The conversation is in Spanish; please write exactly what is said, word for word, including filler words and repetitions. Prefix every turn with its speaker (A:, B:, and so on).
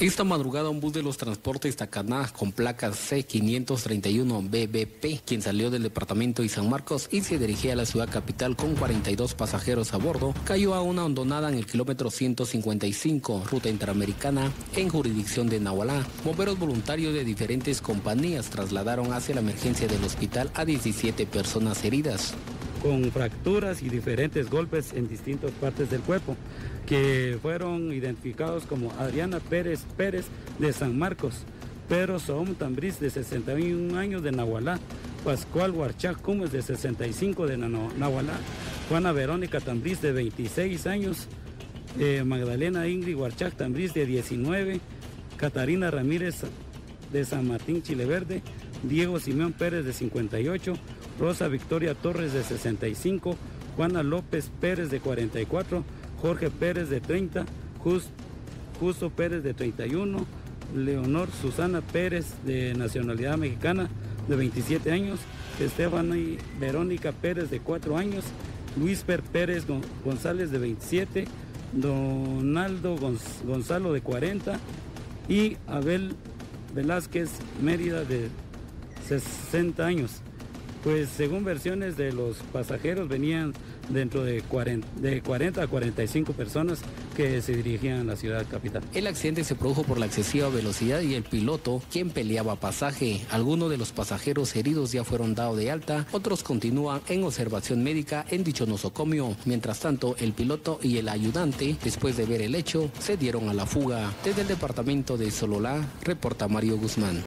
A: Esta madrugada un bus de los transportes Tacaná con placas C quinientos treinta y uno B B P, quien salió del departamento de San Marcos y se dirigía a la ciudad capital con cuarenta y dos pasajeros a bordo, cayó a una hondonada en el kilómetro ciento cincuenta y cinco, ruta interamericana, en jurisdicción de Nahualá. Bomberos voluntarios de diferentes compañías trasladaron hacia la emergencia del hospital a diecisiete personas heridas,
B: con fracturas y diferentes golpes en distintas partes del cuerpo, que fueron identificados como Adriana Pérez Pérez de San Marcos, Pedro Sohom Tambriz de sesenta y un años de Nahualá, Pascual Huarchac Cumes de sesenta y cinco de Nahualá, Juana Verónica Tambriz de veintiséis años, eh, Magdalena Ingrid Huarchac Tambriz de diecinueve, Catarina Ramírez de San Martín Chileverde, Diego Simeón Pérez de cincuenta y ocho, Rosa Victoria Torres de sesenta y cinco, Juana López Pérez de cuarenta y cuatro, Jorge Pérez de treinta, Just, Justo Pérez de treinta y uno, Leonor Susana Pérez de nacionalidad mexicana de veintisiete años, Esteban y Verónica Pérez de cuatro años, Luis Per Pérez González de veintisiete, Donaldo Gonz, Gonzalo de cuarenta y Abel Velázquez Mérida de sesenta años. Pues según versiones de los pasajeros venían dentro de cuarenta, de cuarenta a cuarenta y cinco personas que se dirigían a la ciudad capital.
A: El accidente se produjo por la excesiva velocidad y el piloto, quien peleaba pasaje. Algunos de los pasajeros heridos ya fueron dados de alta, otros continúan en observación médica en dicho nosocomio. Mientras tanto, el piloto y el ayudante, después de ver el hecho, se dieron a la fuga. Desde el departamento de Sololá, reporta Mario Guzmán.